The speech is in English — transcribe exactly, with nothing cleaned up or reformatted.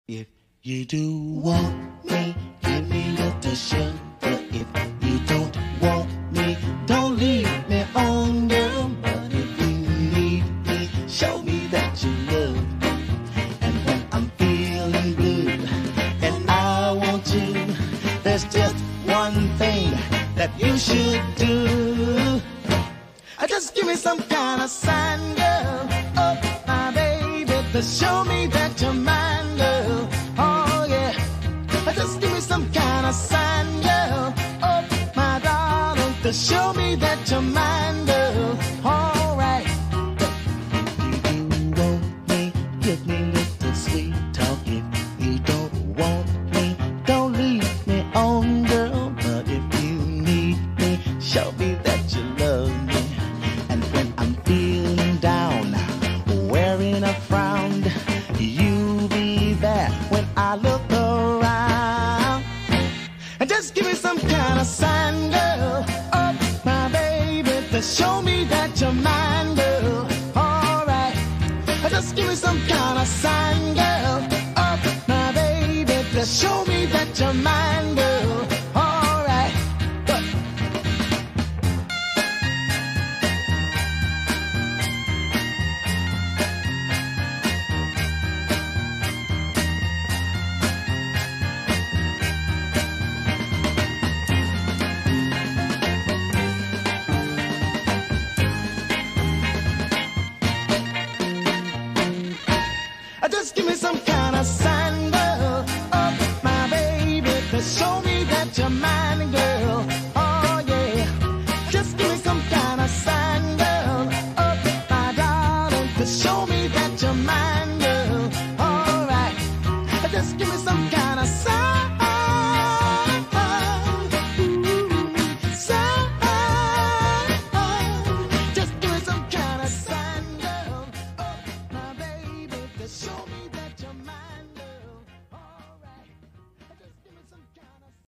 If you do want me, give me little sugar. If you don't want me, don't leave me on, girl. But if you need me, show me that you love me. And when I'm feeling blue and I want you, there's just one thing that you should do. Just give me some kind of sign, girl. Oh, my baby, to show me that you're mine, girl. Oh, yeah. Just give me some kind of sign, girl. Oh, my darling, to show me that you're mine, girl. All right. If you want me, give me little sweet talk. If you don't want me, don't leave me on, girl. But if you need me, show me that you love me. And when I'm feeling down, wearing a frown, you be there when I look around. And just give me some kind of sign, girl. Oh, my baby, to show me that you're mine, girl. All right. Just give me some kind of sign, girl. Oh, my baby, to show me that you're mine, girl. All right. But just give me some kind of sign, girl. Oh, my baby, to show me that you're mine, girl.